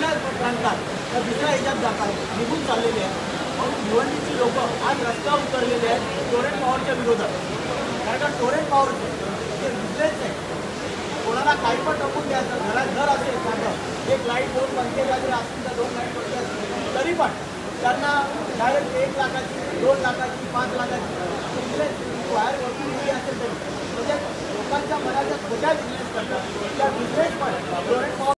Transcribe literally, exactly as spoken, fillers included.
दुसऱ्या प्रांतात त्या दुसऱ्या ह्याच्यात जातात निघून चाललेले आहेत. म्हणून भिवंडीची लोक आज रस्त्यावर उतरलेले आहेत टोरेंट पॉवरच्या विरोधात. कारण का टोरेंट पॉवर हे बिझनेस आहे. कोणाला काही पण टाकून द्यायचं. घरात घर असेल चांगलं एक लाईट दोन पंखे वगैरे असतील तर दोन लाईट पंखे असतील तरी पण त्यांना डायरेक्ट एक लाखाची दोन लाखाची पाच लाखाची बिझनेस बाहेर वरती दिली असेल तरी म्हणजे लोकांच्या मनाच्या खोट्या बिझनेस करतात. त्या बिझनेस पण टोरेंट पॉवर